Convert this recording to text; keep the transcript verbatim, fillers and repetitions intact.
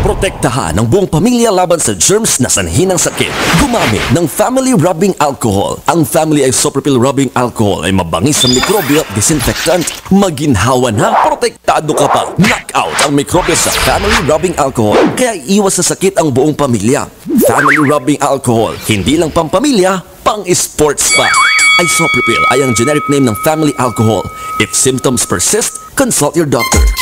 Protektahan ang buong pamilya laban sa germs na sanhi ng sakit. Gumamit ng Family Rubbing Alcohol. Ang Family Isopropyl Rubbing Alcohol ay mabangis sa mikrobyo at disinfectant. Maginhawa na, protektado ka pa. Knockout ang mikrobyo sa Family Rubbing Alcohol. Kaya iwas sa sakit ang buong pamilya. Family Rubbing Alcohol. Hindi lang pampamilya, pang-sports pa. Isopropyl ay ang generic name ng family alcohol. If symptoms persist, consult your doctor.